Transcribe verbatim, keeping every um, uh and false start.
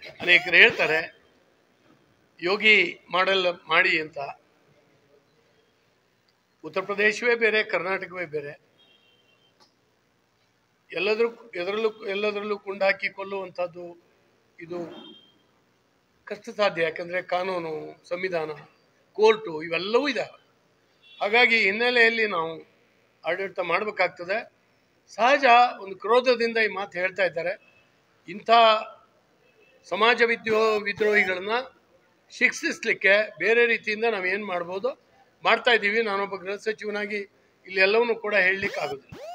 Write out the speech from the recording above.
ಅನೇಕರು ಹೇಳ್ತಾರೆ ಯೋಗಿ ಮಾಡೆಲ್ ಮಾಡಿ ಅಂತ. ಉತ್ತರ ಪ್ರದೇಶವೇ ಬೇರೆ, ಕರ್ನಾಟಕವೇ ಬೇರೆ. ಎಲ್ಲದರೂ ಎದರಲ್ಲೂ ಎಲ್ಲದರಲ್ಲೂ ಕುಂಡಾಕಿ ಕೊಲ್ಲುವಂಥದ್ದು ಇದು ಕಷ್ಟ ಸಾಧ್ಯ. ಯಾಕಂದರೆ ಕಾನೂನು, ಸಂವಿಧಾನ, ಕೋರ್ಟು ಇವೆಲ್ಲವೂ ಇದ್ದಾವೆ. ಹಾಗಾಗಿ ಹಿನ್ನೆಲೆಯಲ್ಲಿ ನಾವು ಆಡಳಿತ ಮಾಡಬೇಕಾಗ್ತದೆ. ಸಹಜ ಒಂದು ಕ್ರೋಧದಿಂದ ಈ ಮಾತು ಹೇಳ್ತಾ ಇದ್ದಾರೆ. ಇಂಥ ಸಮಾಜ ವಿದ್ಯೋ ವಿದ್ರೋಹಿಗಳನ್ನ ಶಿಕ್ಷಿಸಲಿಕ್ಕೆ ಬೇರೆ ರೀತಿಯಿಂದ ನಾವೇನು ಮಾಡ್ಬೋದು ಮಾಡ್ತಾ ಇದ್ದೀವಿ. ನಾನೊಬ್ಬ ಗೃಹ ಸಚಿವನಾಗಿ ಇಲ್ಲಿ ಎಲ್ಲವನ್ನೂ ಕೂಡ ಹೇಳಲಿಕ್ಕೆ ಆಗೋದಿಲ್ಲ.